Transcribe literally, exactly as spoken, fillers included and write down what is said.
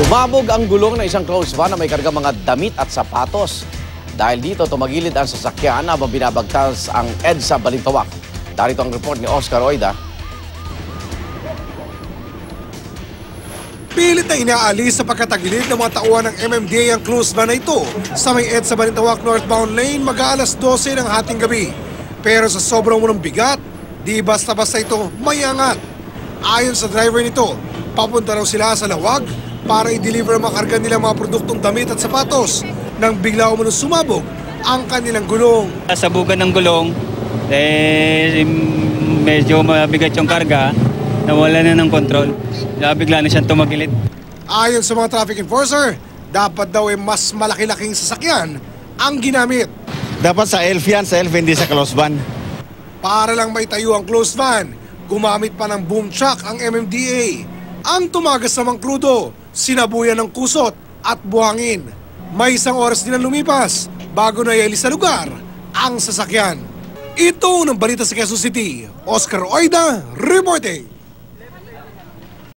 Sumabog ang gulong ng isang closed van na may karga mga damit at sapatos. Dahil dito, tumagilid ang sasakyan habang binabagtas ang EDSA Balintawak. Darito ang report ni Oscar Oida. Pilit na inaalis sa pagkatagilid ng mga tauhan ng M M D A ang closed van na ito sa may EDSA Balintawak northbound lane mag-aalas dose ng hating gabi. Pero sa sobrang munong bigat, di basta-basta ito may angat. Ayon sa driver nito, papunta raw sila sa Lawag para i-deliver ang mga karga nilang mga produktong damit at sapatos nang bigla umunong sumabog ang kanilang gulong. Sabugan ng gulong, eh, medyo mabigat yung karga, nawala na ng kontrol. Bigla na siyang tumagilid. Ayon sa mga traffic enforcer, dapat daw ay mas malaki-laking sasakyan ang ginamit. Dapat sa E L F yan, sa E L F, hindi sa closed van. Para lang may tayo ang closed van, gumamit pa ng boom truck ang M M D A. Ang tumagas namang krudo, sinabuyan ng kusot at buhangin. May isang oras din ang lumipas bago na ialis sa lugar ang sasakyan. Ito ng balita sa Quezon City, Oscar Oida reporting.